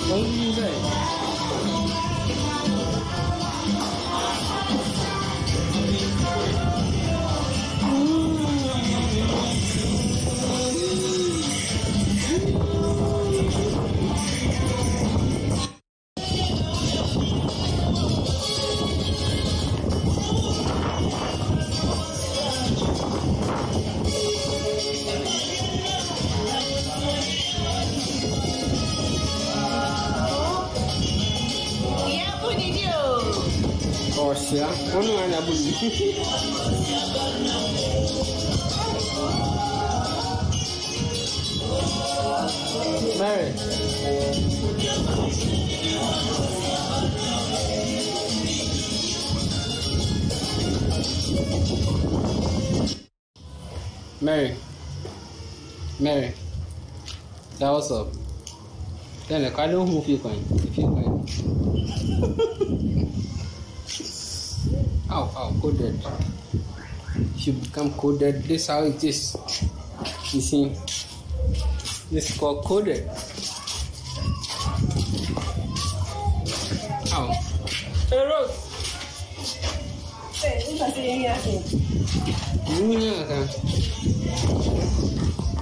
Only that. Oxia, onu ana buli. Mary. Mary. That was up. Then I don't know if you're going. Ow, coded. If you become coded, this is how it is. You see, this is called coded. Ow. Hey, Rose. Hey, what's that?